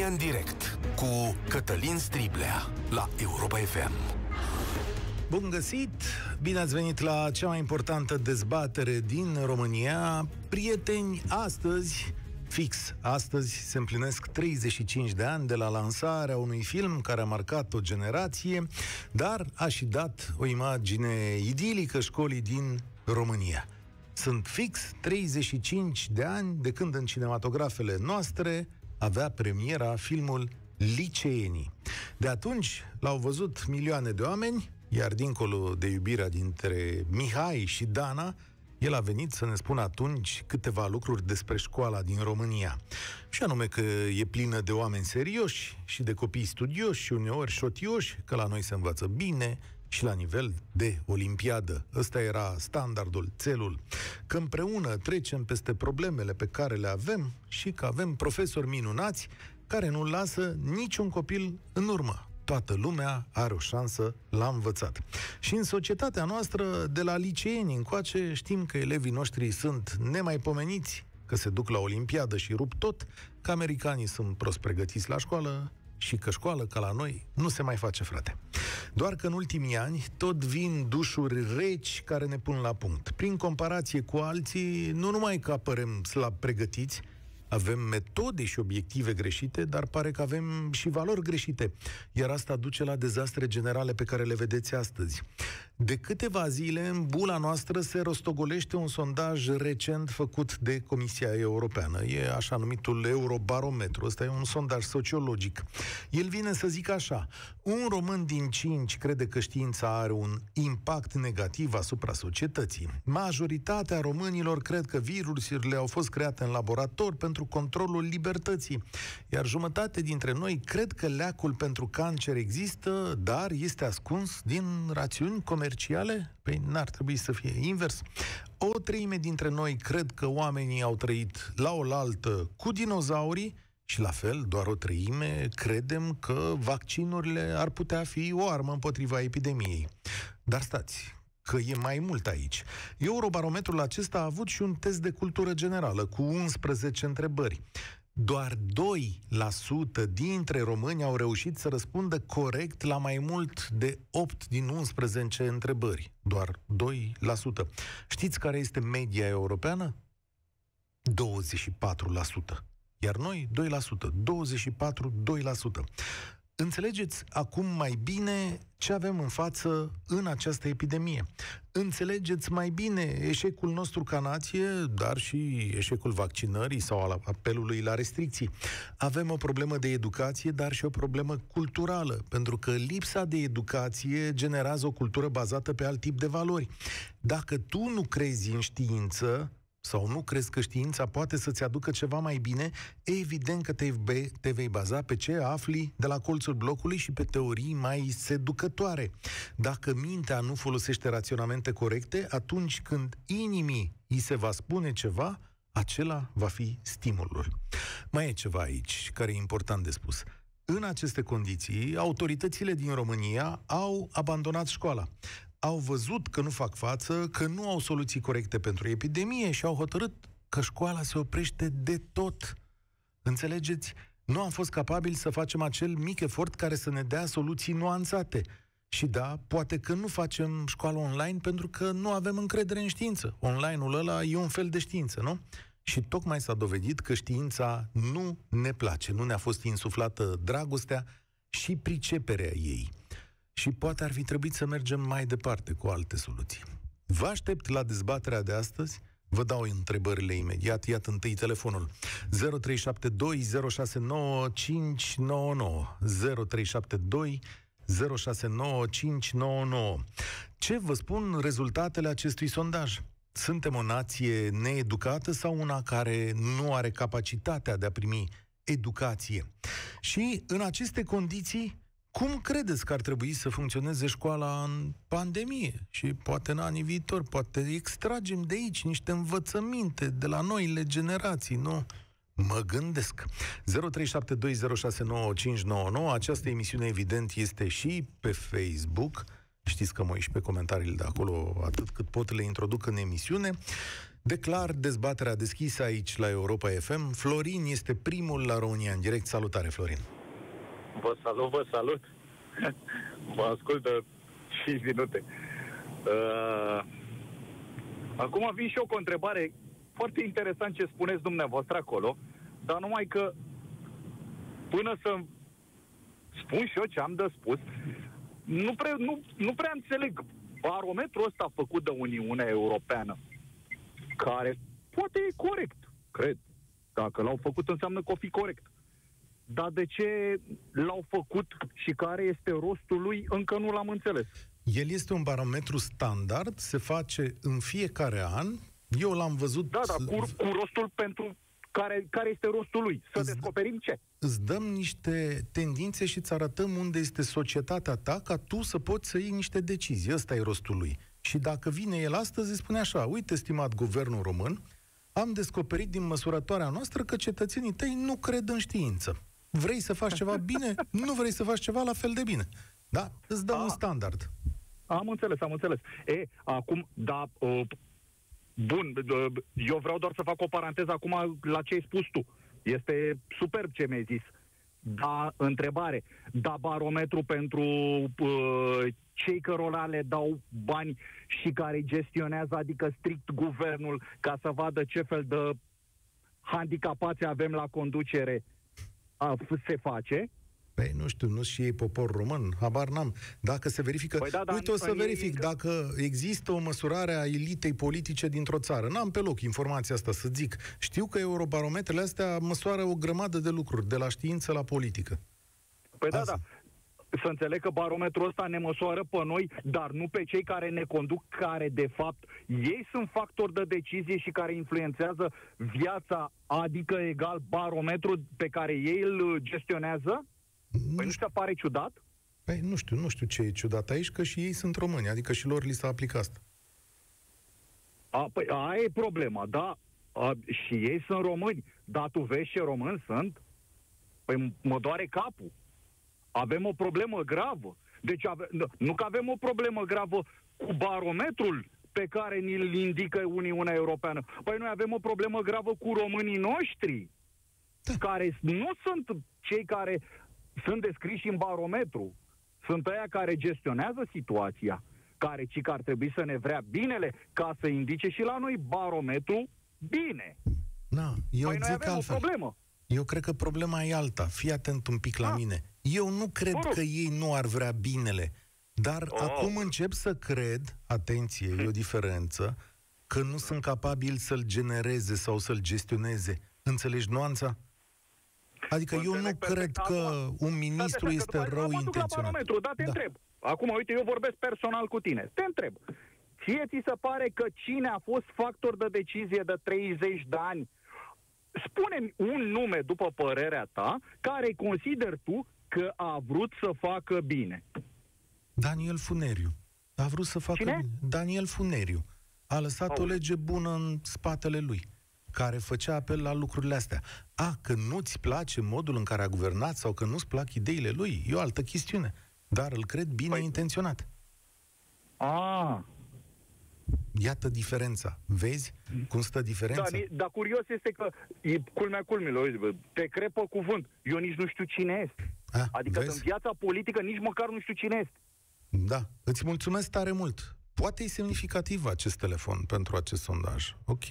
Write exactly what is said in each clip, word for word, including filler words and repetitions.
România în direct cu Cătălin Striblea la Europa F M. Bun găsit! Bine ați venit la cea mai importantă dezbatere din România. Prieteni, astăzi, fix astăzi, se împlinesc treizeci și cinci de ani de la lansarea unui film care a marcat o generație, dar a și dat o imagine idilică școlii din România. Sunt fix treizeci și cinci de ani de când în cinematografele noastre avea premiera filmul Liceenii. De atunci l-au văzut milioane de oameni, iar dincolo de iubirea dintre Mihai și Dana, el a venit să ne spună atunci câteva lucruri despre școala din România. Și anume că e plină de oameni serioși și de copii studioși și uneori șotioși, că la noi se învață bine și la nivel de olimpiadă. Ăsta era standardul, țelul. Că împreună trecem peste problemele pe care le avem și că avem profesori minunați care nu lasă niciun copil în urmă. Toată lumea are o șansă la învățat. Și în societatea noastră, de la liceeni încoace, știm că elevii noștri sunt nemaipomeniți, că se duc la olimpiadă și rup tot, că americanii sunt prost pregătiți la școală și că școală, ca la noi, nu se mai face, frate. Doar că în ultimii ani tot vin dușuri reci care ne pun la punct. Prin comparație cu alții, nu numai că apărăm slab pregătiți, avem metode și obiective greșite, dar pare că avem și valori greșite. Iar asta duce la dezastre generale pe care le vedeți astăzi. De câteva zile, în bula noastră se rostogolește un sondaj recent făcut de Comisia Europeană. E așa numitul Eurobarometru. Ăsta e un sondaj sociologic. El vine să zică așa: un român din cinci crede că știința are un impact negativ asupra societății. Majoritatea românilor cred că virusurile au fost create în laborator pentru controlul libertății. Iar jumătate dintre noi cred că leacul pentru cancer există, dar este ascuns din rațiuni comerciale? Păi n-ar trebui să fie invers. O treime dintre noi cred că oamenii au trăit la oaltă cu dinozaurii și la fel, doar o treime credem că vaccinurile ar putea fi o armă împotriva epidemiei. Dar stați, că e mai mult aici. Eurobarometrul acesta a avut și un test de cultură generală cu unsprezece întrebări. Doar doi la sută dintre români au reușit să răspundă corect la mai mult de opt din unsprezece întrebări. Doar doi la sută. Știți care este media europeană? douăzeci și patru la sută. Iar noi, doi la sută. douăzeci și patru, doi la sută. Înțelegeți acum mai bine ce avem în față în această epidemie. Înțelegeți mai bine eșecul nostru ca nație, dar și eșecul vaccinării sau al apelului la restricții. Avem o problemă de educație, dar și o problemă culturală, pentru că lipsa de educație generează o cultură bazată pe alt tip de valori. Dacă tu nu crezi în știință, sau nu crezi că știința poate să-ți aducă ceva mai bine, evident că te, te vei baza pe ce afli de la colțul blocului și pe teorii mai seducătoare. Dacă mintea nu folosește raționamente corecte, atunci când inimii îi se va spune ceva, acela va fi stimulul. Mai e ceva aici care e important de spus. În aceste condiții, autoritățile din România au abandonat școala. Au văzut că nu fac față, că nu au soluții corecte pentru epidemie și au hotărât că școala se oprește de tot. Înțelegeți? Nu am fost capabili să facem acel mic efort care să ne dea soluții nuanțate. Și da, poate că nu facem școală online pentru că nu avem încredere în știință. Online-ul ăla e un fel de știință, nu? Și tocmai s-a dovedit că știința nu ne place, nu ne-a fost insuflată dragostea și priceperea ei. Și poate ar fi trebuit să mergem mai departe cu alte soluții. Vă aștept la dezbaterea de astăzi. Vă dau întrebările imediat. Iată întâi telefonul zero trei șapte doi zero șase nouă cinci nouă nouă zero trei șapte doi zero șase nouă cinci nouă nouă. Ce vă spun rezultatele acestui sondaj? Suntem o nație needucată sau una care nu are capacitatea de a primi educație? Și în aceste condiții, cum credeți că ar trebui să funcționeze școala în pandemie? Și poate în anii viitori, poate extragem de aici niște învățăminte de la noile generații, nu? Mă gândesc. zero trei șapte doi zero șase nouă cinci nouă nouă. Această emisiune, evident, este și pe Facebook Știți că mă uit și pe comentariile de acolo, atât cât pot le introduc în emisiune. Declar dezbaterea deschisă aici la Europa F M. Florin este primul la România în direct. Salutare, Florin! Vă salut, vă salut! Vă ascultă și minute. Uh, acum vin și eu cu o întrebare foarte interesant ce spuneți dumneavoastră acolo, dar numai că până să spun și eu ce am de spus, nu prea, nu, nu prea înțeleg barometrul ăsta făcut de Uniunea Europeană, care poate e corect, cred. Dacă l-au făcut înseamnă că o fi corect. Dar de ce l-au făcut și care este rostul lui, încă nu l-am înțeles. El este un barometru standard, se face în fiecare an. Eu l-am văzut... Da, da, cu, cu rostul pentru... Care, care este rostul lui? Să îți, descoperim ce? Îți dăm niște tendințe și îți arătăm unde este societatea ta, ca tu să poți să iei niște decizii. Ăsta e rostul lui. Și dacă vine el astăzi, îi spune așa: uite, stimat guvernul român, am descoperit din măsurătoarea noastră că cetățenii tăi nu cred în știință. Vrei să faci ceva bine? Nu vrei să faci ceva la fel de bine. Da? Îți dăm A, un standard. Am înțeles, am înțeles. E, acum, da... Uh, Bun, eu vreau doar să fac o paranteză acum la ce ai spus tu. Este superb ce mi-ai zis. Da, întrebare. Da, barometru pentru uh, cei cărora le dau bani și care gestionează, adică strict guvernul, ca să vadă ce fel de handicapați avem la conducere, a, se face? Păi, nu știu, nu și ei popor român, habar n-am. Dacă se verifică... Păi da, uite, o să verific că... dacă există o măsurare a elitei politice dintr-o țară. N-am pe loc informația asta să zic. Știu că eurobarometrele astea măsoară o grămadă de lucruri, de la știință la politică. Păi da, da. Să înțeleg că barometrul ăsta ne măsoară pe noi, dar nu pe cei care ne conduc, care, de fapt, ei sunt factori de decizie și care influențează viața, adică egal barometrul pe care ei îl gestionează? Nu păi nu se pare ciudat? Păi nu știu, nu știu ce e ciudat aici, că și ei sunt români, adică și lor li s-a aplicat asta. A, păi aia e problema, da, a, și ei sunt români, dar tu vezi ce români sunt? Păi mă doare capul. Avem o problemă gravă. Deci ave, nu că avem o problemă gravă cu barometrul pe care ni-l indică Uniunea Europeană. Păi noi avem o problemă gravă cu românii noștri, da, care nu sunt cei care sunt descriși în barometru. Sunt ăia care gestionează situația, care ci că ar trebui să ne vrea binele, ca să indice și la noi barometru bine. Na, eu păi noi zic avem altfel. o problemă. Eu cred că problema e alta. Fii atent un pic la da. mine. Eu nu cred Bun. că ei nu ar vrea binele, dar oh. acum încep să cred, atenție, e o diferență, că nu sunt capabili să-l genereze sau să-l gestioneze. Înțelegi nuanța? Adică eu nu cred că un ministru este rău intenționat. Da, te întreb. Acum, uite, eu vorbesc personal cu tine. Te întreb. Ție ți se pare că cine a fost factor de decizie de treizeci de ani, spune-mi un nume, după părerea ta, care consideri tu că a vrut să facă bine? Daniel Funeriu. A vrut să facă Cine? bine. Daniel Funeriu. A lăsat Auzi. o lege bună în spatele lui, care făcea apel la lucrurile astea. A, că nu-ți place modul în care a guvernat sau că nu-ți plac ideile lui, e o altă chestiune. Dar îl cred bine păi... intenționat. A. Iată diferența. Vezi cum stă diferența? Da, dar curios este că, e culmea culmilor, te cred pe cuvânt. Eu nici nu știu cine este. A, adică vezi? În viața politică nici măcar nu știu cine este. Da. Îți mulțumesc tare mult. Poate e semnificativ acest telefon pentru acest sondaj. Ok.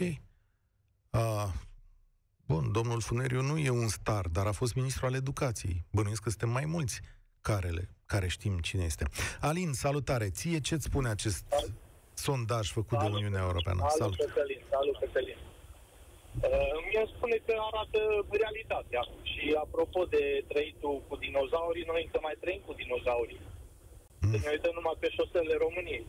Uh, bun, domnul Funeriu nu e un star, dar a fost ministru al educației. Bănuiesc că suntem mai mulți care, le, care știm cine este. Alin, salutare. Ție ce-ți spune acest salut. sondaj făcut salut. de Uniunea Europeană? Salut, salut. Cătălin, salut, Cătălin. Uh, mi-a spune că arată realitatea. Și apropo de trăitul cu dinozaurii, noi încă mai trăim cu dinozaurii. Mm. Deci ne uităm numai pe șoselele României.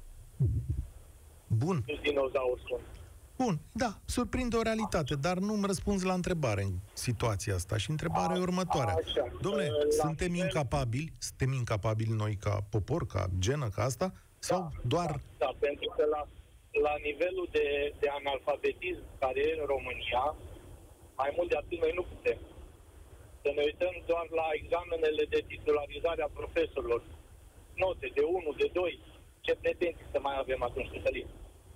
Bun. Nu dinozauri sunt. Bun, da, surprinde o realitate, dar nu-mi răspunzi la întrebare în situația asta. Și întrebarea a, e următoarea. Dom'le, suntem nivel... incapabili, suntem incapabili noi ca popor, ca genă, ca asta? Sau da, doar... Da, da, pentru că la, la nivelul de, de analfabetism care e în România, mai mult de atât noi nu putem. Să ne uităm doar la examenele de titularizare a profesorilor. note de unu, de doi. Ce pretenții să mai avem atunci, Cătălin?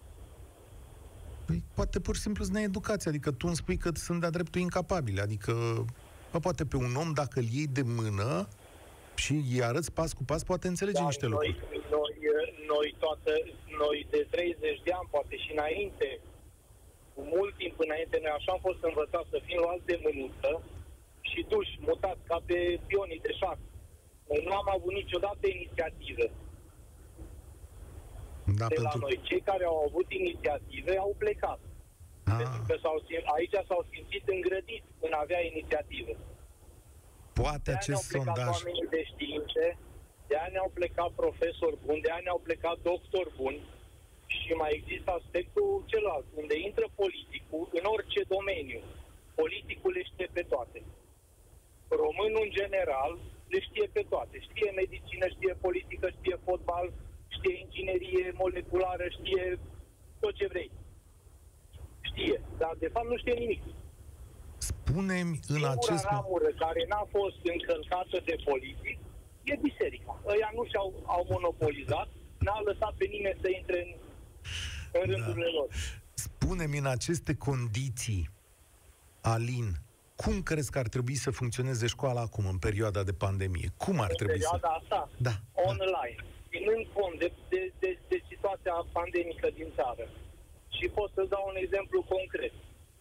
Păi, poate pur și simplu să ne educație, adică tu îmi spui că sunt de-a dreptul incapabili, adică bă, poate pe un om, dacă îl iei de mână și îi arăți pas cu pas, poate înțelege Dar niște noi, lucruri. Noi, noi, toată, noi de treizeci de ani, poate și înainte, cu mult timp înainte, noi așa am fost învățați să fim luați de mânuță și duși, mutați ca pe pionii de șah. Noi nu am avut niciodată inițiativă Da, de pentru... la noi. Cei care au avut inițiative au plecat. Ah. Pentru că s-au, aici s-au simțit îngrădiți în a avea inițiative. Poate De-aia acest ne-au plecat sondaj... oamenii de științe, de-aia ne-au plecat profesori buni, de-aia ne-au plecat doctori buni și mai există aspectul celălalt, unde intră politicul în orice domeniu. Politicul le știe pe toate. Românul, în general, le știe pe toate. Știe medicină, știe politică, știe fotbal, știe inginerie moleculară, știe tot ce vrei. Știe, dar de fapt nu știe nimic. Spune-mi în Singura acest... ramură care n-a fost încălcată de politic e biserica. Ăia nu și-au au monopolizat, n-au lăsat pe nimeni să intre în, în rândurile Da. lor. Spune-mi în aceste condiții, Alin, cum crezi că ar trebui să funcționeze școala acum, în perioada de pandemie? Cum ar În trebui perioada să... asta, Da, online, da. ținând cont de, de, de, de situația pandemică din țară. Și pot să dau un exemplu concret.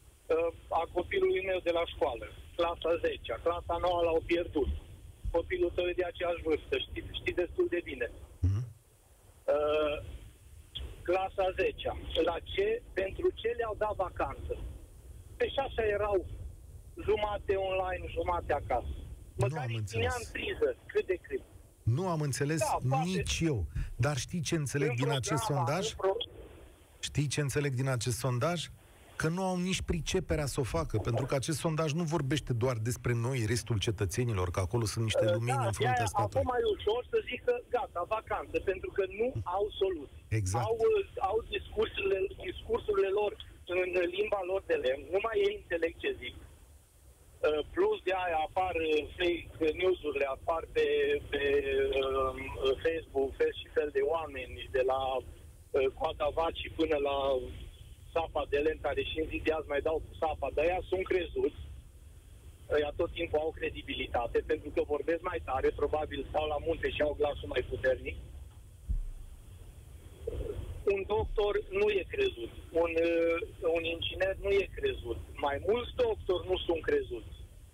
A copilului meu de la școală, clasa zecea, clasa nouă l-au pierdut. Copilul tău e de aceeași vârstă, știi, știi destul de bine. Mm-hmm. Uh, clasa zecea, la ce, pentru ce le-au dat vacanță? Pe și așa erau jumate online, jumate acasă. Măcar îi ținea în priză, cât de cât. Nu am înțeles Da, nici eu. Dar știi ce înțeleg În din acest programa, sondaj? în pro- Știi ce înțeleg din acest sondaj? Că nu au nici priceperea să o facă, pentru că acest sondaj nu vorbește doar despre noi, restul cetățenilor, că acolo sunt niște lumini da, în fruntea a statului. fost mai ușor să zică, gata, vacanță, pentru că nu au soluții. Exact. Au, au discursurile, discursurile lor în limba lor de lemn, numai ei înțeleg ce zic. Plus de aia apar fake news-urile, apar pe, pe uh, Facebook fel și fel de oameni, de la uh, coada vacii până la sapa de lemn, care și în zi de azi mai dau cu sapa, dar ăia sunt crezuți, ăia tot timpul au credibilitate, pentru că vorbesc mai tare, probabil stau la munte și au glasul mai puternic. Un doctor nu e crezut, un, uh, un inginer nu e crezut, mai mulți doctori nu sunt crezuți.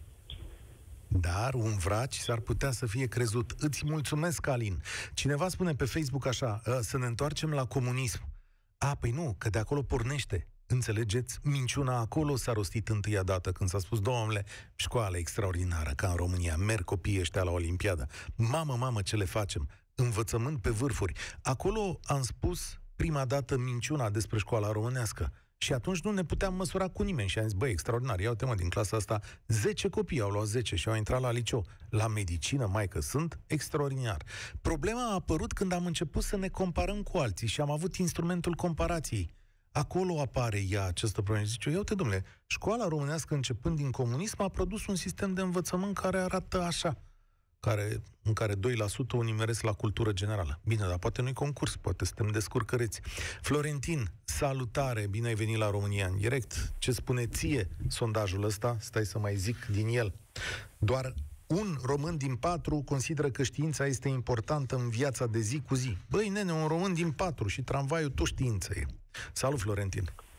Dar un vraci s-ar putea să fie crezut. Îți mulțumesc, Alin. Cineva spune pe Facebook așa, să ne întoarcem la comunism. A, păi nu, că de acolo pornește. Înțelegeți? Minciuna acolo s-a rostit întâia dată când s-a spus, domnule, școală extraordinară, ca în România, merg copiii ăștia la Olimpiadă. Mamă, mamă, ce le facem? Învățământ pe vârfuri. Acolo am spus prima dată minciuna despre școala românească. Și atunci nu ne puteam măsura cu nimeni. Și am zis, băi, extraordinar, ia uite mă, din clasa asta zece copii au luat zece și au intrat la liceu. La medicină, mai că sunt, extraordinar. Problema a apărut când am început să ne comparăm cu alții și am avut instrumentul comparației. Acolo apare ea această problemă. Zice, ia uite, domnule, școala românească începând din comunism a produs un sistem de învățământ care arată așa. Care, în care doi la sută unii meresc la cultură generală. Bine, dar poate nu-i concurs, poate suntem descurcăreți. Florentin, salutare, bine ai venit la România în direct. Ce spune ție sondajul ăsta? Stai să mai zic din el. Doar un român din patru consideră că știința este importantă în viața de zi cu zi. Băi, nene, un român din patru și tramvaiul tot știință e. Salut, Florentin.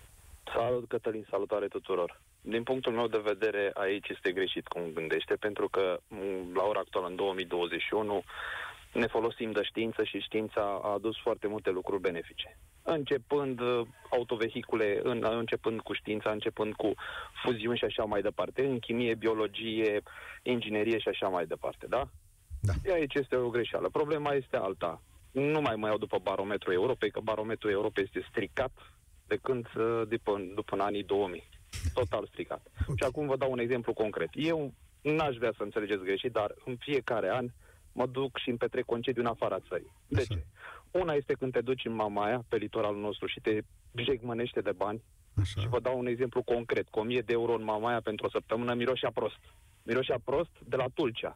Salut, Cătălin, salutare tuturor. Din punctul meu de vedere, aici este greșit cum gândește, pentru că la ora actuală, în două mii douăzeci și unu, ne folosim de știință și știința a adus foarte multe lucruri benefice. Începând autovehicule, în, începând cu știința, începând cu fuziuni și așa mai departe, în chimie, biologie, inginerie și așa mai departe, da? Da. Aici este o greșeală. Problema este alta. Nu mai mă iau după barometrul Europei, că barometrul Europei este stricat de când, după, după în anii două mii. Total stricat. Okay. Și acum vă dau un exemplu concret. Eu n-aș vrea să înțelegeți greșit, dar în fiecare an mă duc și îmi petrec concediu în afara țării. De Așa. ce? Una este când te duci în Mamaia, pe litoralul nostru, și te jegmănește de bani. Așa. Și vă dau un exemplu concret. Cu o mie de euro în Mamaia pentru o săptămână miroșea prost. Miroșea prost de la Tulcea.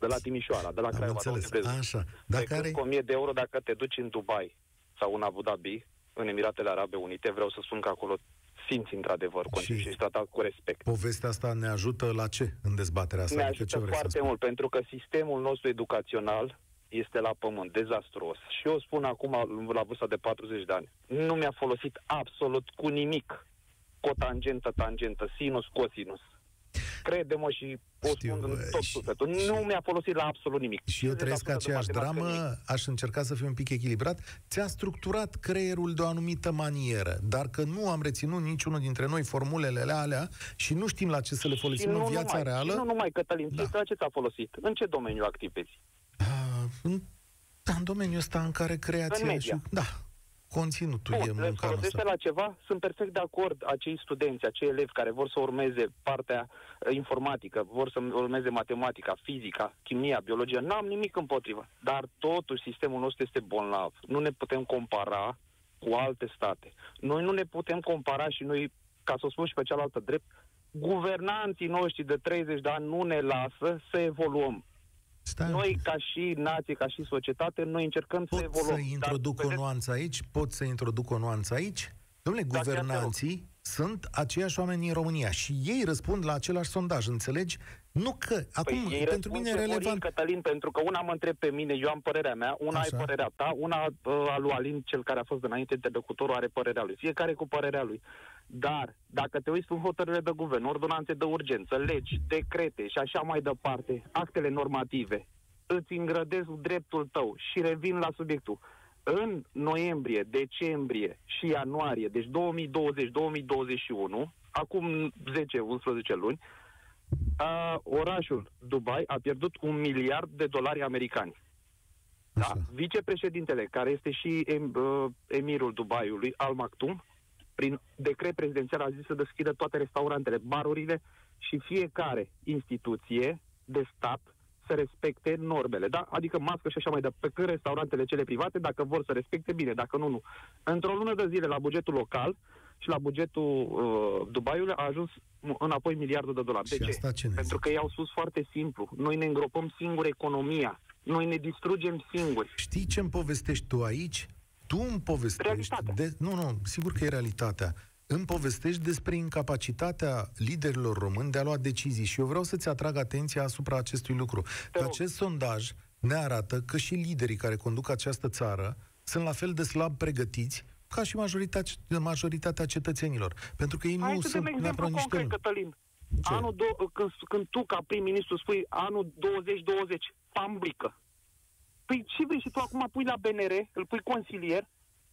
de la Timișoara, de la Am Craiova. înțeles, așa. Dacă are... cu o mie de euro dacă te duci în Dubai sau în Abu Dhabi, în Emiratele Arabe Unite, vreau să spun că acolo simți într-adevăr și ești tratat cu respect. Povestea asta ne ajută la ce în dezbaterea asta? Ne adică ajută ce foarte mult, pentru că sistemul nostru educațional este la pământ, dezastruos. Și eu spun acum, la vârsta de patruzeci de ani, nu mi-a folosit absolut cu nimic cotangentă, tangentă, sinus, cosinus. Crede-mă și o Știu, spun în tot și, sufletul. și, Nu mi-a folosit la absolut nimic. Și eu trăiesc aceeași dramă, aș încerca să fiu un pic echilibrat. Ți-a structurat creierul de o anumită manieră, dar că nu am reținut niciunul dintre noi formulele alea și nu știm la ce să le folosim în viața numai, reală. Și nu numai, Cătălin, da. la ce ți-a folosit? În ce domeniu activezi? Uh, în, da, în domeniul ăsta în care creația... În media. Și, da, conținutul Bun, e le munca folosește noastră. la ceva? Sunt perfect de acord acei studenți, acei elevi care vor să urmeze partea uh, informatică, vor să urmeze matematica, fizica, chimia, biologia. N-am nimic împotrivă. Dar totuși sistemul nostru este bolnav. Nu ne putem compara cu alte state. Noi nu ne putem compara și noi, ca să o spun și pe cealaltă drept, guvernanții noștri de treizeci de ani nu ne lasă să evoluăm. Stai Noi, ca și nație, ca și societate, noi încercăm pot să evoluăm. să introduc dar, o vedeți, nuanță aici? Pot să introduc o nuanță aici? Dom'le, Da, guvernanții sunt aceiași oameni în România și ei răspund la același sondaj, înțelegi? Nu că, acum, Păi ei pentru mine e relevant... Florin, Cătălin, pentru că una mă întreb pe mine, eu am părerea mea, una Așa. ai părerea ta, una uh, a lui Alin, cel care a fost înainte interlocutorul, are părerea lui. Fiecare cu părerea lui. Dar, dacă te uiți în hotărâre de guvern, ordonanțe de urgență, legi, decrete și așa mai departe, actele normative, îți îngrădesc dreptul tău și revin la subiectul. În noiembrie, decembrie și ianuarie, deci două mii douăzeci două mii douăzeci și unu, acum zece unsprezece luni, a, orașul Dubai a pierdut un miliard de dolari americani. Da? Așa. Vicepreședintele, care este și em, uh, emirul Dubaiului, Al Maktoum, prin decret prezidențial a zis să deschidă toate restaurantele, barurile și fiecare instituție de stat să respecte normele, da? Adică mască și așa mai departe. Pe când restaurantele cele private, dacă vor să respecte, bine, dacă nu, nu. Într-o lună de zile, la bugetul local și la bugetul uh, Dubaiului a ajuns înapoi miliardul de dolari. Și de ce? asta ce ne Pentru zice? că ei au spus foarte simplu. Noi ne îngropăm singuri economia. Noi ne distrugem singuri. Știi ce îmi povestești tu aici? Tu îmi povestești... De... Nu, nu, sigur că e realitatea. Îmi povestești despre incapacitatea liderilor români de a lua decizii și eu vreau să-ți atrag atenția asupra acestui lucru. Că acest sondaj ne arată că și liderii care conduc această țară sunt la fel de slab pregătiți ca și majoritatea, majoritatea cetățenilor. Pentru că ei Hai nu să sunt dăm neapărat exemplu niște... concret, Cătălin. Anul do- când, când tu, ca prim-ministru, spui anul douăzeci douăzeci, pamblică. Păi ce vrei și tu acum pui la B N R, îl pui consilier?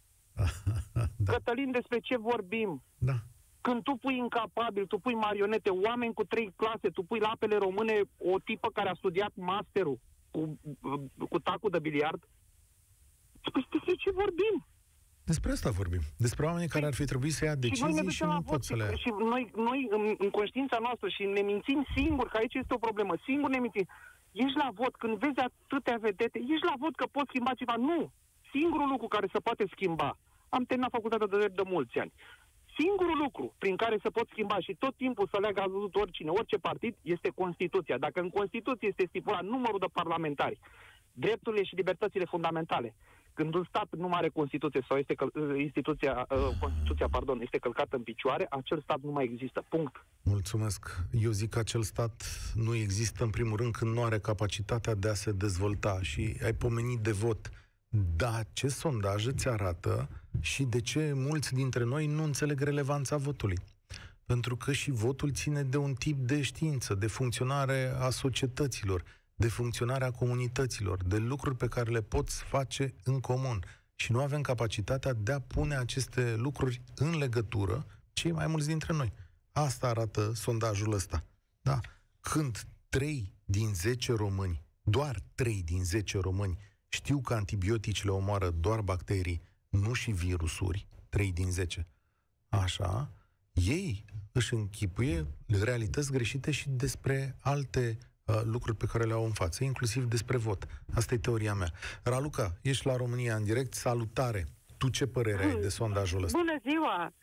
Da. Cătălin, despre ce vorbim? Da. Când tu pui incapabil, tu pui marionete, oameni cu trei clase, tu pui la apele române o tipă care a studiat masterul cu, cu tacul de biliard, despre ce vorbim? Despre asta vorbim. Despre oamenii care ar fi trebuit să ia decizii și, și nu pot să le ia. Și noi, noi în, în conștiința noastră și ne mințim singuri, că aici este o problemă, singur ne mințim. Ești la vot, când vezi atâtea vedete, ești la vot că poți schimba ceva. Nu! Singurul lucru care se poate schimba, am terminat facultatea de drept de mulți ani, singurul lucru prin care se pot schimba și tot timpul să leagă văzut oricine, orice partid, este Constituția. Dacă în Constituție este stipulat numărul de parlamentari, drepturile și libertățile fundamentale, când un stat nu are Constituție sau este căl- instituția, uh, Constituția pardon, este călcată în picioare, acel stat nu mai există. Punct. Mulțumesc. Eu zic că acel stat nu există, în primul rând, când nu are capacitatea de a se dezvolta. Și ai pomenit de vot. Da, ce sondaj îți arată și de ce mulți dintre noi nu înțeleg relevanța votului? Pentru că și votul ține de un tip de știință, de funcționare a societăților, de funcționarea comunităților, de lucruri pe care le poți face în comun. Și nu avem capacitatea de a pune aceste lucruri în legătură, cei mai mulți dintre noi. Asta arată sondajul ăsta. Da? Când trei din zece români, doar trei din zece români, știu că antibioticele omoară doar bacterii, nu și virusuri, trei din zece. Așa, ei își închipuie realități greșite și despre alte uh, lucruri pe care le au în față, inclusiv despre vot. Asta e teoria mea. Raluca, ești la România în direct, salutare! Tu ce părere ai de sondajul ăsta? Bună ziua!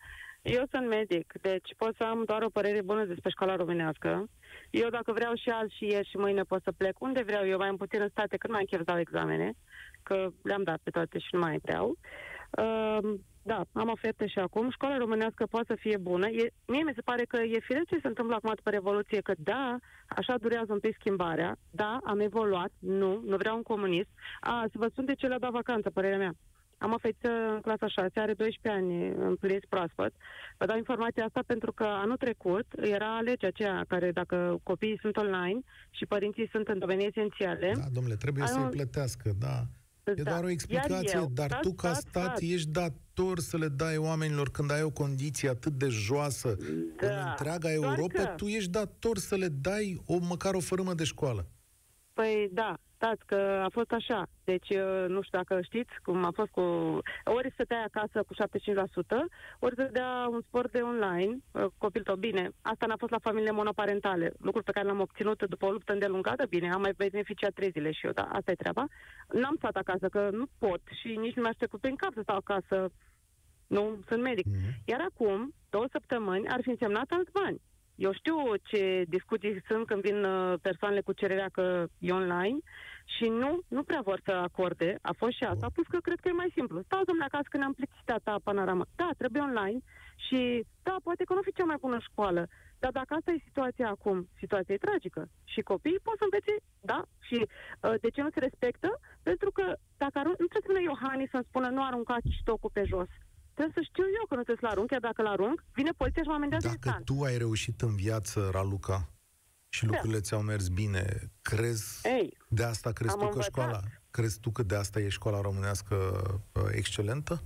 Eu sunt medic, deci pot să am doar o părere bună despre școala românească. Eu dacă vreau și azi și ieri și mâine pot să plec unde vreau eu, mai în puțin în state, când mai închef dau examene, că le-am dat pe toate și nu mai vreau. Uh, da, am oferte și acum. Școala românească poate să fie bună. E, mie mi se pare că e firesc ce se întâmplă acum după Revoluție, că da, așa durează un pic schimbarea, da, am evoluat, nu, nu vreau un comunist. A, să vă spun de ce le-a dat vacanță, părerea mea. Am o fetiță în clasa șase, are doisprezece ani, împliniți proaspăt. Vă dau informația asta pentru că anul trecut era legea aceea care dacă copiii sunt online și părinții sunt în domenii esențiale... Da, domnule, trebuie anul... să-i plătească, da. E da. doar o explicație, eu, dar tu ca stat, stat ești dator să le dai oamenilor când ai o condiție atât de joasă da. în întreaga Europa, că... tu ești dator să le dai o, măcar o fărâmă de școală. Păi da, stați că a fost așa. Deci, nu știu dacă știți cum a fost cu... Ori să tai acasă cu șaptezeci și cinci la sută, ori să dea un sport de online, copil tău, bine. Asta n-a fost la familiile monoparentale, lucruri pe care l-am obținut după o luptă îndelungată, bine, am mai beneficiat trei zile și eu, da, asta e treaba. N-am stat acasă, că nu pot și nici nu mi-aș trecut prin cap să stau acasă. Nu, sunt medic. Mm-hmm. Iar acum, două săptămâni, ar fi însemnat alți bani. Eu știu ce discuții sunt când vin persoanele cu cererea că e online și nu, nu prea vor să acorde. A fost și asta, plus că cred că e mai simplu. Stau, domnule, acasă când am plictisit ta panorama. Da, trebuie online și da, poate că nu fi cea mai bună școală. Dar dacă asta e situația acum, situația e tragică. Și copiii pot să învețe, da, și uh, de ce nu se respectă? Pentru că dacă arunc, nu trebuie să spună Iohannis să-mi spună nu arunca stocul pe jos. Trebuie să știu eu că nu trebuie să-l arunc, chiar dacă l-arunc, vine poliția și mă amendează instant. Dacă tu ai reușit în viață, Raluca, și lucrurile da. ți-au mers bine, crezi, Ei, de asta crezi tu că învățat. școala, crezi tu că de asta e școala românească uh, excelentă?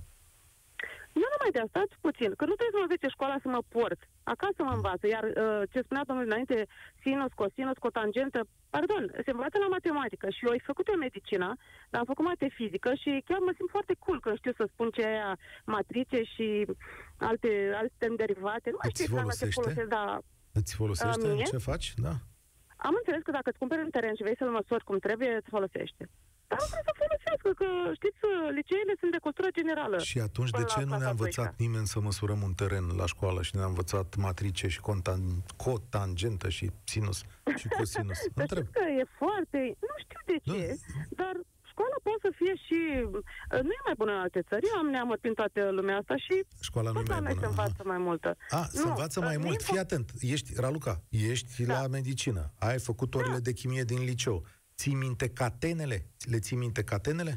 Nu numai de asta, stați puțin, că nu trebuie să mă învețe școala să mă port. Acasă mă învață, iar uh, ce spunea domnul înainte, sinus, cosinus, cotangentă, pardon, se învață la matematică și eu ai făcut eu medicina, dar am făcut mate fizică și chiar mă simt foarte cool când știu să spun ce aia matrice și alte, alte termeni derivate. Nu mai știu exact ce folosesc, dar... Îți folosește uh, ce faci? Da. Am înțeles că dacă îți cumperi un teren și vrei să-l măsori cum trebuie, îți folosește. Dar nu trebuie să folosească, că știți, liceele sunt de costură generală. Și atunci de ce nu ne-a învățat nimeni să măsurăm un teren la școală și ne-a învățat matrice și contan- cotangentă și sinus și cosinus? Dar știți că e foarte... Nu știu de ce, da. dar școala poate să fie și... Nu e mai bună în alte țări, eu am neamăt prin toată lumea asta și... Școala nu e mai bună. Se învață mai multă. A, se învață mai mult. Fii atent. Ești, Raluca, ești da. la medicină. Ai făcut orele da. de chimie din liceu. Ții minte catenele? Le ții minte catenele?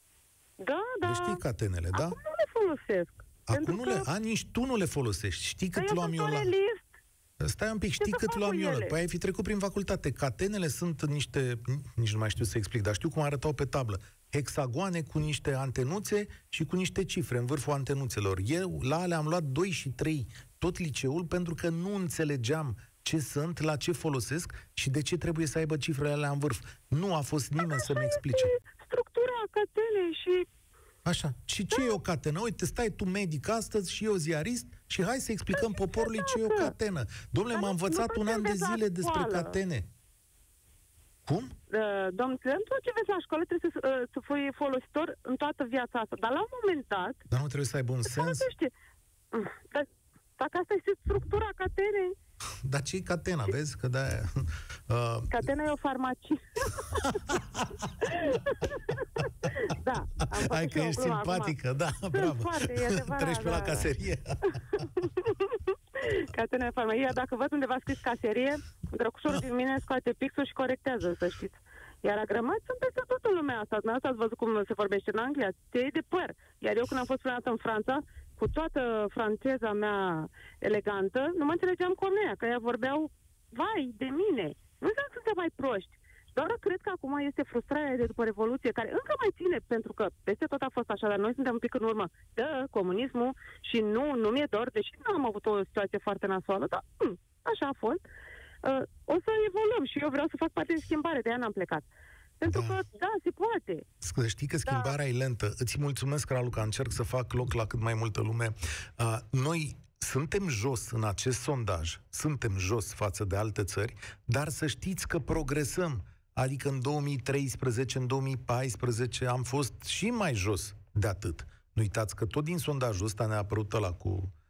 Da, da. Le știi catenele, da? Acum nu le folosesc. Acum nu le... A, nici tu nu le folosești. Știi cât luam eu la... Stai un pic, știi cât luam eu la... Păi ai fi trecut prin facultate. Catenele sunt niște... Nici nu mai știu să explic, dar știu cum arătau pe tablă. Hexagoane cu niște antenuțe și cu niște cifre în vârful antenuțelor. Eu la alea am luat doi și trei tot liceul pentru că nu înțelegeam ce sunt, la ce folosesc și de ce trebuie să aibă cifrele alea în vârf. Nu a fost nimeni să-mi explice. Structura catenei și... Așa. Și ce da. e o catenă? Uite, stai tu medic astăzi și eu ziarist și hai să explicăm da, poporului ce e o catenă. Dom'le, m-a învățat un an de zile despre catene. Cum? Uh, domnule, în tot ce vezi la școală trebuie să, uh, să fii folositor în toată viața asta. Dar la un moment dat... Dar nu trebuie să aibă un sens? Folosește. Dar, dacă asta este structura catenei... Dar ce-i catena, vezi? Că de-aia... Uh... Catena e o farmacie. Da. Hai că ești simpatică, acum. Da, bravo. Foarte, treci pe la da, caserie. Catena e o farmacie. Dacă văd undeva scris caserie, drăcușorul din mine scoate pixul și corectează, să știți. Iar agramați sunt peste tot în lumea asta. Dumneavoastră ați văzut cum se vorbește în Anglia? Te iei de păr. Iar eu când am fost prima dată în Franța, cu toată franceza mea elegantă, nu mă înțelegeam cu oamenii, că ea vorbeau, vai, de mine. Nu înseamnă că suntem mai proști. Doar cred că acum este frustrarea de după Revoluție, care încă mai ține, pentru că peste tot a fost așa, dar noi suntem un pic în urmă de comunismul și nu, nu mi-e dor, deși nu am avut o situație foarte nasoală, dar hm, așa a fost. Uh, o să evoluăm și eu vreau să fac parte din schimbare, de aia n-am plecat. Pentru da. că, da, se poate. Știi că schimbarea da. e lentă. Îți mulțumesc, Raluca, încerc să fac loc la cât mai multă lume. Uh, noi suntem jos în acest sondaj, suntem jos față de alte țări, dar să știți că progresăm. Adică în două mii treisprezece, în două mii paisprezece am fost și mai jos de atât. Nu uitați că tot din sondajul ăsta ne-a apărut ăla cu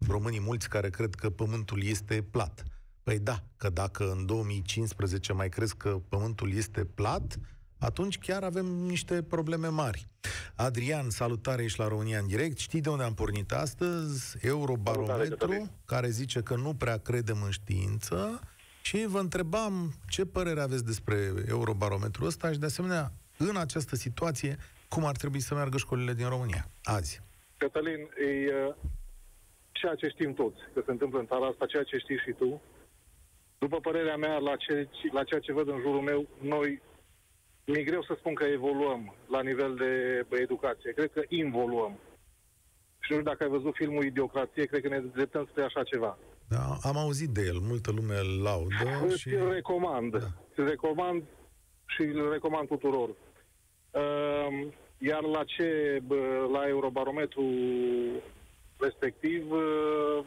românii mulți care cred că pământul este plat. Păi da, că dacă în două mii cincisprezece mai crezi că pământul este plat, atunci chiar avem niște probleme mari. Adrian, salutare, ești la România în direct. Știi de unde am pornit astăzi? Eurobarometru, care zice că nu prea credem în știință. Și vă întrebam ce părere aveți despre Eurobarometrul ăsta și, de asemenea, în această situație, cum ar trebui să meargă școlile din România azi? Cătălin, e uh, ceea ce știm toți că se întâmplă în țara asta, ceea ce știi și tu. După părerea mea, la, ce, la ceea ce văd în jurul meu, noi, mi-e greu să spun că evoluăm la nivel de educație. Cred că involuăm. Și nu știu dacă ai văzut filmul Idiocrație, cred că ne dreptăm spre așa ceva. Da, am auzit de el, multă lume îl laudă. Îți și... recomand. Da. Îți recomand și îl recomand tuturor. Uh, iar la ce, la Eurobarometru respectiv... Uh,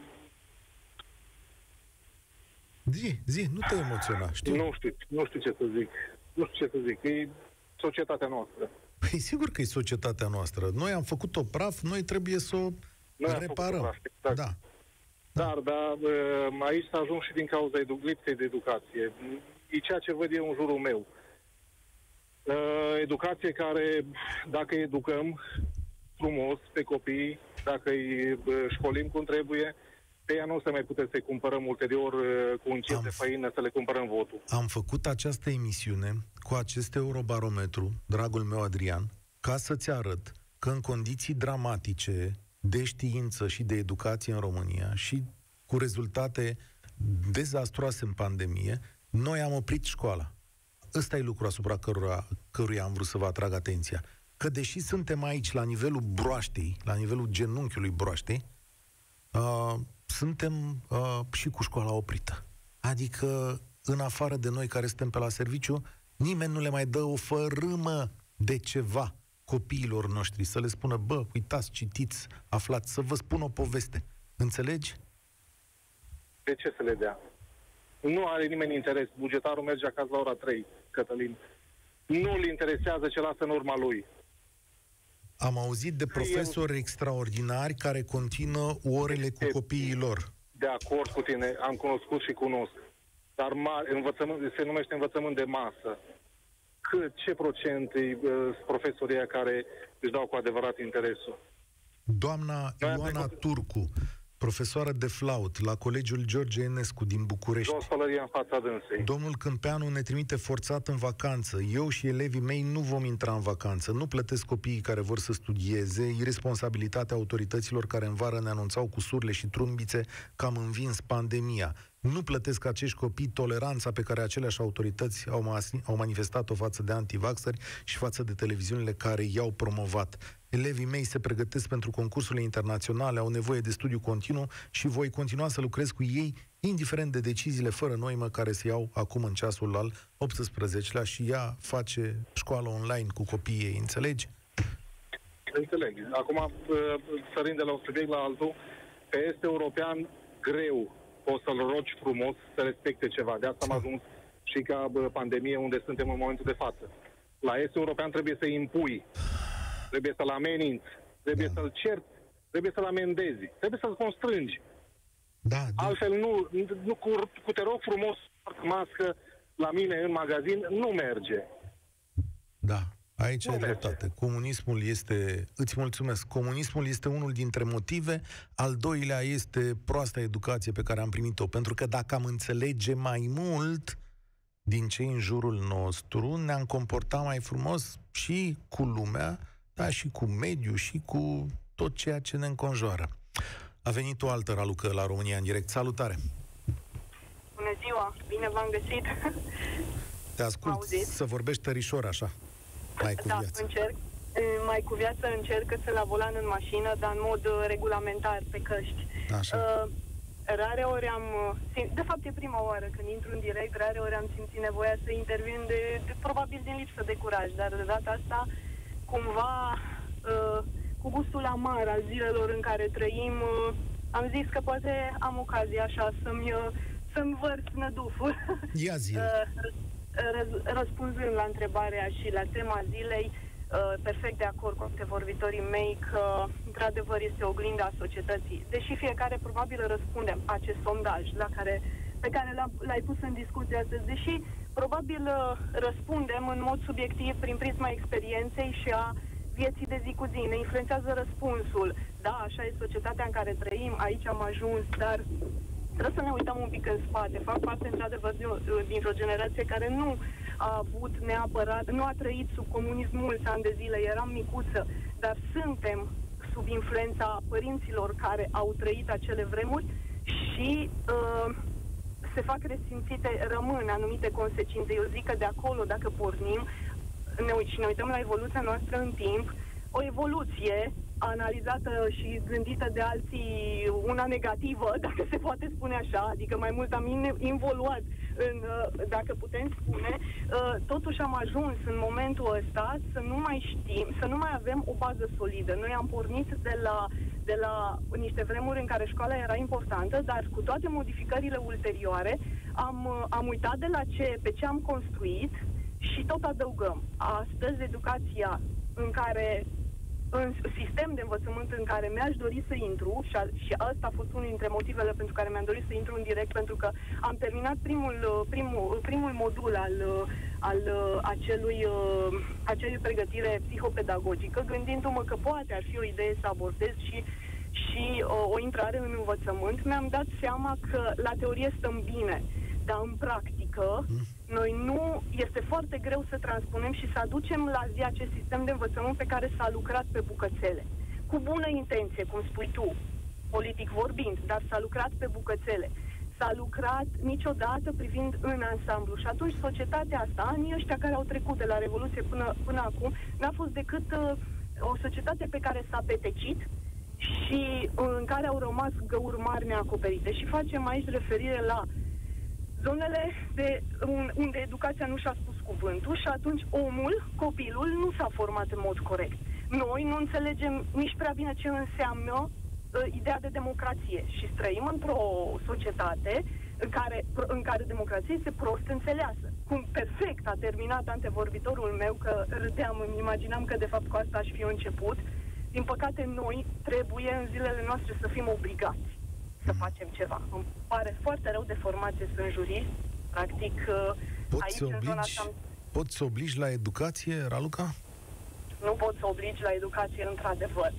zi, zi, nu te emoționa, știu. Nu știu, nu știu ce să zic. Nu știu ce să zic. E societatea noastră. Păi sigur că e societatea noastră. Noi am făcut-o praf, noi trebuie să o noi reparăm. Praf, exact. Da. Dar, dar aici s-a ajuns și din cauza edu- lipsei de educație. E ceea ce văd eu în jurul meu. Educație care, dacă educăm frumos pe copii, dacă îi școlim cum trebuie, pe ea nu o să mai putem să-i cumpărăm ulterior cu un cil de făină să le cumpărăm votul. Am făcut această emisiune cu acest Eurobarometru, dragul meu Adrian, ca să-ți arăt că în condiții dramatice de știință și de educație în România și cu rezultate dezastroase în pandemie, noi am oprit școala. Ăsta e lucrul asupra căruia, căruia am vrut să vă atrag atenția. Că deși suntem aici la nivelul broaștei, la nivelul genunchiului broaștei, uh, suntem uh, și cu școala oprită. Adică, în afară de noi care suntem pe la serviciu, nimeni nu le mai dă o fărâmă de ceva copiilor noștri, să le spună, bă, uitați, citiți, aflați, să vă spun o poveste. Înțelegi? De ce să le dea? Nu are nimeni interes. Bugetarul merge acasă la ora trei, Cătălin. Nu-l interesează ce lasă în urma lui. Am auzit de profesori Eu... extraordinari care continuă orele cu copiii lor. De acord cu tine, am cunoscut și cunosc. Dar mare, învățământ, se numește învățământ de masă. Cât, ce procent e uh, profesorii care își dau cu adevărat interesul? Doamna Ioana Turcu, profesoară de flaut la Colegiul George Enescu din București. În fața dânsei. Domnul Câmpeanu ne trimite forțat în vacanță. Eu și elevii mei nu vom intra în vacanță. Nu plătesc copiii care vor să studieze. Irresponsabilitatea autorităților care în vară ne anunțau cu surle și trumbițe că am învins pandemia. Nu plătesc acești copii toleranța pe care aceleași autorități au, ma- au manifestat-o față de antivaxări și față de televiziunile care i-au promovat. Elevii mei se pregătesc pentru concursurile internaționale, au nevoie de studiu continuu și voi continua să lucrez cu ei, indiferent de deciziile fără noimă care se iau acum în ceasul al optsprezecelea și ea face școală online cu copiii ei. Înțelegi? Înțeleg. Acum, sărind de la un subiect la altul, pe est european, greu poți să-l rogi frumos să respecte ceva. De asta am ajuns și ca pandemie unde suntem în momentul de față. La est european trebuie să-i impui, trebuie să-l ameninți, trebuie da. să-l cerți, trebuie să-l amendezi, trebuie să-l constrângi. Da, da. Altfel nu, nu cu, cu te rog frumos, mască la mine în magazin, nu merge. Da. Aici ai dreptate. Comunismul este... Îți mulțumesc. Comunismul este unul dintre motive. Al doilea este proasta educație pe care am primit-o. Pentru că dacă am înțelege mai mult din cei în jurul nostru, ne-am comportat mai frumos și cu lumea, dar și cu mediul și cu tot ceea ce ne înconjoară. A venit o altă ralucă la România în direct. Salutare! Bună ziua! Bine v-am găsit! Te ascult să vorbești tărișor așa. Mai cu da, viață. încerc. Mai cu viață încerc să la volan în mașină, dar în mod regulamentar, pe căști. Așa. Uh, rare ori am... De fapt, e prima oară când intru în direct, rare ori am simțit nevoia să intervin, de, de, probabil din lipsă de curaj, dar de data asta, cumva, uh, cu gustul amar al zilelor în care trăim, uh, am zis că poate am ocazia așa să-mi, uh, să-mi vărs năduful. Ia zi. uh, Răspunzând la întrebarea și la tema zilei, uh, perfect de acord cu antevorbitorii mei că, într-adevăr, este oglinda societății. Deși fiecare probabil răspundem acest sondaj la care, pe care l-a, l-ai pus în discuție astăzi, deși probabil uh, răspundem în mod subiectiv prin prisma experienței și a vieții de zi cu zi. Ne influențează răspunsul. Da, așa e societatea în care trăim, aici am ajuns, dar trebuie să ne uităm un pic în spate. Fac parte, într-adevăr, dintr-o generație care nu a avut neapărat, nu a trăit sub comunism mulți ani de zile, eram micuță, dar suntem sub influența părinților care au trăit acele vremuri și uh, se fac resimțite, rămân anumite consecințe. Eu zic că de acolo, dacă pornim ne, și ne uităm la evoluția noastră în timp, o evoluție analizată și gândită de alții, una negativă, dacă se poate spune așa, adică mai mult am involuat, în, dacă putem spune, totuși am ajuns în momentul ăsta să nu mai știm, să nu mai avem o bază solidă. Noi am pornit de la, de la niște vremuri în care școala era importantă, dar cu toate modificările ulterioare am, am uitat de la ce, pe ce am construit și tot adăugăm. Astăzi, educația în care în sistem de învățământ în care mi-aș dori să intru, și, a, și asta a fost unul dintre motivele pentru care mi-am dorit să intru în direct, pentru că am terminat primul, primul, primul modul al, al acelui, acelui pregătire psihopedagogică, gândindu-mă că poate ar fi o idee să abordez și, și o, o intrare în învățământ. Mi-am dat seama că la teorie stăm bine, dar în practică noi nu, este foarte greu să transpunem și să aducem la zi acest sistem de învățământ pe care s-a lucrat pe bucățele. Cu bună intenție, cum spui tu, politic vorbind, dar s-a lucrat pe bucățele. S-a lucrat niciodată privind în ansamblu. Și atunci societatea asta, anii ăștia care au trecut de la Revoluție până, până acum, n-a fost decât uh, o societate pe care s-a petecit și uh, în care au rămas găuri mari neacoperite. Și facem aici referire la zonele de, unde educația nu și-a spus cuvântul și atunci omul, copilul, nu s-a format în mod corect. Noi nu înțelegem nici prea bine ce înseamnă uh, ideea de democrație și trăim într-o societate în care, în care democrația este prost înțeleasă. Cum perfect a terminat antevorbitorul meu, că râdeam, îmi imaginam că de fapt cu asta aș fi început. Din păcate noi trebuie în zilele noastre să fim obligați să facem ceva. Îmi pare foarte rău de formație, sunt jurist, practic poți aici să în zona obligi, asta... Poți să obligi la educație, Raluca? Nu pot să obligi la educație, într-adevăr.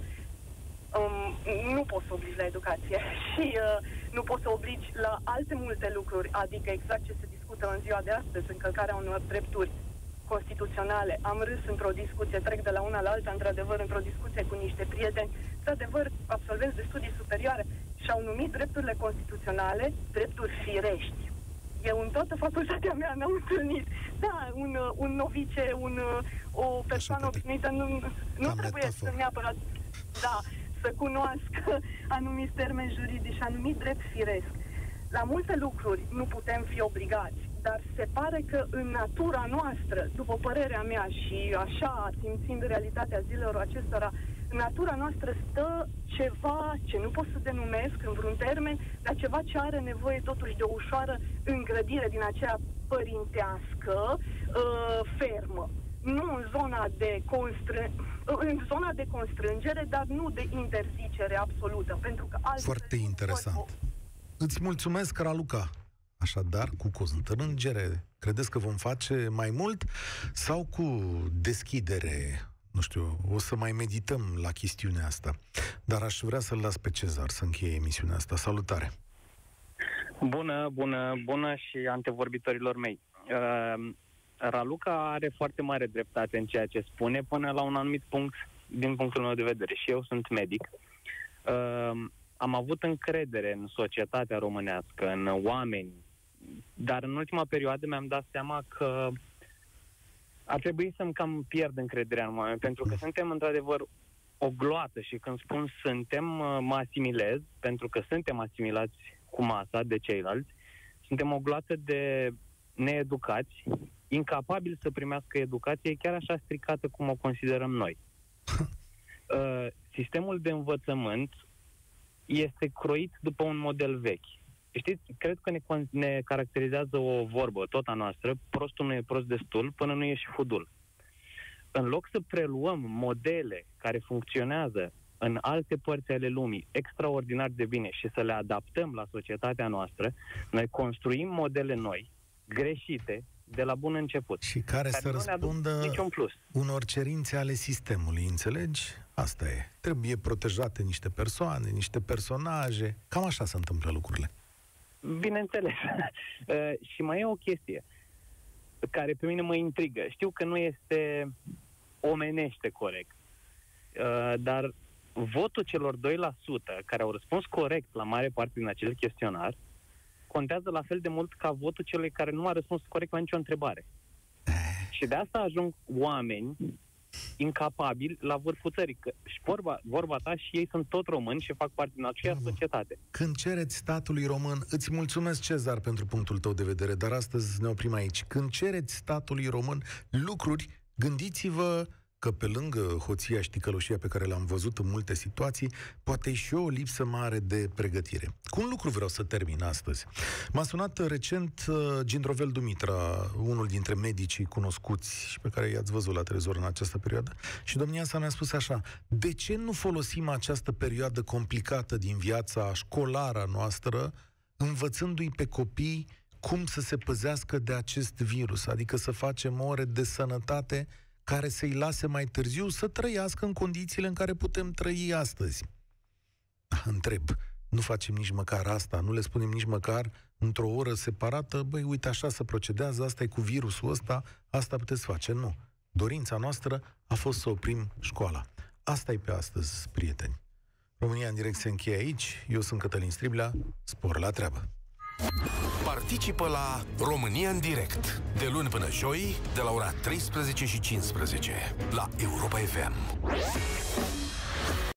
Um, nu pot să obligi la educație și uh, nu pot să obligi la alte multe lucruri, adică exact ce se discută în ziua de astăzi, încălcarea unor drepturi constituționale. Am râs într-o discuție, trec de la una la alta, într-adevăr, într-o discuție cu niște prieteni, într-adevăr, absolvenți de studii superioare, și-au numit drepturile constituționale drepturi firești. Eu în toată facultatea mea n-am întâlnit. Da, un, un novice, un, o persoană obișnuită nu, nu trebuie metafor. să neapărat da, să cunoască anumiți termeni juridici și anumit drept firesc. La multe lucruri nu putem fi obligați, dar se pare că în natura noastră, după părerea mea și așa simțind realitatea zilelor acestora, în natura noastră stă ceva ce nu pot să denumesc în vreun termen, dar ceva ce are nevoie totuși de o ușoară îngrădire din aceea părintească, uh, fermă. Nu în zona de constrângere, în zona de constrângere, dar nu de interzicere absolută, pentru că altfel... Foarte interesant. Pot... Îți mulțumesc, Raluca. Așadar, cu constrângere, credeți că vom face mai mult sau cu deschidere? Nu știu, o să mai medităm la chestiunea asta. Dar aș vrea să-l las pe Cezar să încheie emisiunea asta. Salutare! Bună, bună, bună și antevorbitorilor mei. Uh, Raluca are foarte mare dreptate în ceea ce spune, până la un anumit punct, din punctul meu de vedere. Și eu sunt medic. Uh, am avut încredere în societatea românească, în oameni, dar în ultima perioadă mi-am dat seama că ar trebui să-mi cam pierd încrederea în oameni, pentru că suntem într-adevăr o gloată și când spun suntem, mă asimilez, pentru că suntem asimilați cu masa de ceilalți, suntem o gloată de needucați, incapabili să primească educație chiar așa stricată cum o considerăm noi. Uh, sistemul de învățământ este croit după un model vechi. Știți, cred că ne, ne caracterizează o vorbă, tot a noastră, prostul nu e prost destul până nu e și fudul. în loc să preluăm modele care funcționează în alte părți ale lumii extraordinar de bine și să le adaptăm la societatea noastră, noi construim modele noi, greșite, de la bun început. Și care, care să răspundă niciun plus. unor cerințe ale sistemului, înțelegi? Asta e. Trebuie protejate niște persoane, niște personaje. Cam așa se întâmplă lucrurile. Bineînțeles. Și mai e o chestie care pe mine mă intrigă. Știu că nu este omenește corect, dar votul celor doi la sută care au răspuns corect la mare parte din acel chestionar contează la fel de mult ca votul celui care nu a răspuns corect la nicio întrebare. Și de asta ajung oameni incapabili la vârful țării. Că și vorba, vorba ta, și ei sunt tot români și fac parte din aceeași societate. Când cereți statului român, îți mulțumesc, Cezar, pentru punctul tău de vedere, dar astăzi ne oprim aici. Când cereți statului român lucruri, gândiți-vă că pe lângă hoția și ticăloșia pe care le-am văzut în multe situații, poate e și o lipsă mare de pregătire. Cu un lucru vreau să termin astăzi. M-a sunat recent uh, Gindrovel Dumitra, unul dintre medicii cunoscuți și pe care i-ați văzut la televizor în această perioadă, și domnia sa mi-a spus așa: de ce nu folosim această perioadă complicată din viața școlară noastră, învățându-i pe copii cum să se păzească de acest virus, adică să facem ore de sănătate care să-i lase mai târziu să trăiască în condițiile în care putem trăi astăzi. Întreb, nu facem nici măcar asta, nu le spunem nici măcar într-o oră separată: băi, uite, așa se procedează, asta e cu virusul ăsta, asta puteți face. Nu. Dorința noastră a fost să oprim școala. Asta e pe astăzi, prieteni. România în direct se încheie aici. Eu sunt Cătălin Striblea. Spor la treabă! Participă la România în direct de luni până joi de la ora treisprezece și cincisprezece la Europa F M.